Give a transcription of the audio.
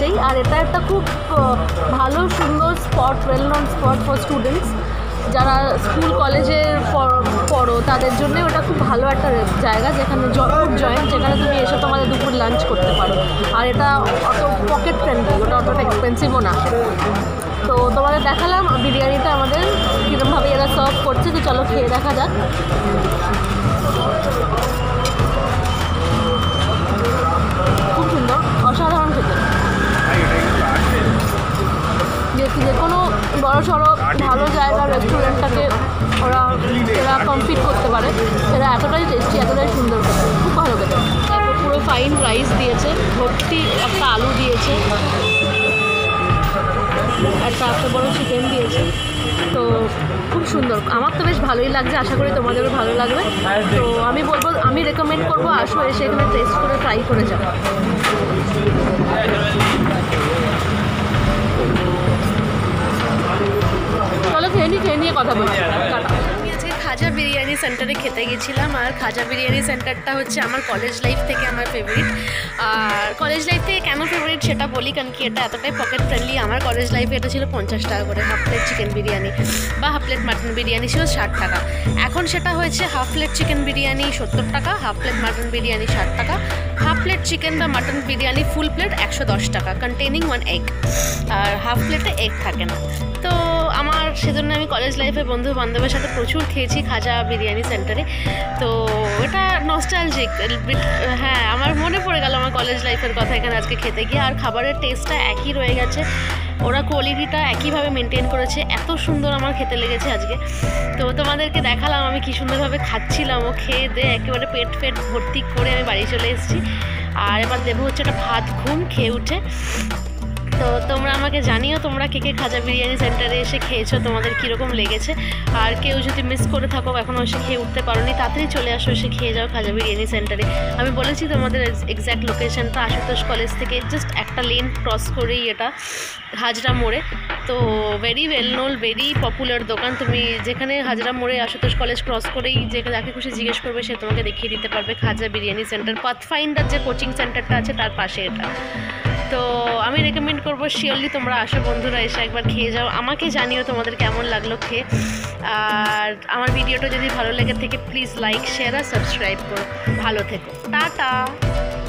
পাশেই। আর এটা একটা খুব ভালো সুন্দর spot, well known spot for students, যারা স্কুল কলেজে পড়ো তাদের জন্য ওটা খুব ভালো একটা জায়গা, যেখানে ফুড জয়েন্ট, যেখানে তুমি এসে তোমাদের দুপুর লাঞ্চ করতে পারো। আর এটা অত পকেট ফ্রেন্ডলি, ওটা অতটা এক্সপেন্সিভও না। তো তোমাদের দেখালাম বিরিয়ানিটা আমাদের কীরকমভাবে এরা সার্ভ করছে, তো চলো খেয়ে দেখা যাক। খুব সুন্দর, অসাধারণ খেতে। যে কোনো বড় সড়ো ভালো জায়গার রেস্টুরেন্টটাকে এরা কম্পিট করতে পারে। এরা এতটাই টেস্টি, এতটাই সুন্দর খেতে, খুব ভালো খেতে। তারপর পুরো ফাইন রাইস দিয়েছে, ভর্তি একটা আলু দিয়েছে, একটা বড় চিকেন দিয়েছে। তো খুব সুন্দর, আমার তো বেশ ভালোই লাগছে, আশা করি তোমাদেরও ভালো লাগবে। তো আমি বলবো, আমি রেকমেন্ড করবো আসো, এসে এখানে টেস্ট করে ট্রাই করে যাও। চলো খেয়ে নিয়ে কথা বলছি। আমি আজকে খাজা বিরিয়ানি সেন্টারে খেতে গেছিলাম, আর খাজা বিরিয়ানি সেন্টারটা হচ্ছে আমার কলেজ লাইফ থেকে আমার ফেভারিট। আর কলেজ লাইফ থেকে কেন ফেভারিট সেটা বলি, কারণ কি এটা এতটাই পকেট ফ্রেন্ডলি। আমার কলেজ লাইফে এটা ছিল 50 টাকা করে হাফ প্লেট চিকেন বিরিয়ানি, বা হাফ প্লেট মাটন বিরিয়ানি ছিল 60 টাকা। এখন সেটা হয়েছে হাফ প্লেট চিকেন বিরিয়ানি 70 টাকা, হাফ প্লেট মাটন বিরিয়ানি 60 টাকা, হাফ প্লেট চিকেন বা মাটন বিরিয়ানি ফুল প্লেট 110 টাকা, কন্টেনিং 1 এগ। আর হাফ প্লেটে এগ থাকে না। তো আমার সেজন্য আমি কলেজ লাইফে বন্ধু বান্ধবের সাথে প্রচুর খেয়েছি খাজা বিরিয়ানি সেন্টারে। তো এটা নস্টালজিক, হ্যাঁ, আমার মনে পড়ে গেল আমার কলেজ লাইফের কথা এখানে আজকে খেতে গিয়ে। আর খাবারের টেস্টটা একই রয়ে গেছে, ওরা কোয়ালিটিটা একইভাবে মেনটেন করেছে, এত সুন্দর আমার খেতে লেগেছে আজকে। তো তোমাদেরকে দেখালাম আমি কী সুন্দরভাবে খাচ্ছিলাম, ও খেয়ে দিয়ে একেবারে পেট ভর্তি করে আমি বাড়ি চলে এসেছি। আর এবার দেবো হচ্ছে একটা ভাত ঘুম খেয়ে উঠে। তো তোমরা আমাকে জানিও তোমরা কে কে খাজা বিরিয়ানি সেন্টারে এসে খেয়েছো, তোমাদের কীরকম লেগেছে। আর কেউ যদি মিস করে থাকো, এখনও এসে খেয়ে উঠতে পারোনি, তাড়াতাড়ি চলে আসো, এসে খেয়ে যাও খাজা বিরিয়ানি সেন্টারে। আমি বলেছি তোমাদের এক্স্যাক্ট লোকেশনটা আশুতোষ কলেজ থেকে জাস্ট একটা লেন ক্রস করেই এটা, হাজরা মোড়ে। তো very well known, very popular দোকান। তুমি যেখানে হাজরা মোড়ে আশুতোষ কলেজ ক্রস করেই যাকে খুশি জিজ্ঞেস করবে, সে তোমাকে দেখিয়ে দিতে পারবে খাজা বিরিয়ানি সেন্টার। পাথফাইন্ডার যে কোচিং সেন্টারটা আছে তার পাশে এটা। তো আমি রেকমেন্ড করবো শিওরলি তোমরা আসো বন্ধুরা, এসে একবার খেয়ে যাও, আমাকে জানিও তোমাদের কেমন লাগলো খেয়ে। আর আমার ভিডিওটা যদি ভালো লেগে থাকে প্লিজ লাইক, শেয়ার আর সাবস্ক্রাইব করো। ভালো থেকো, টাটা।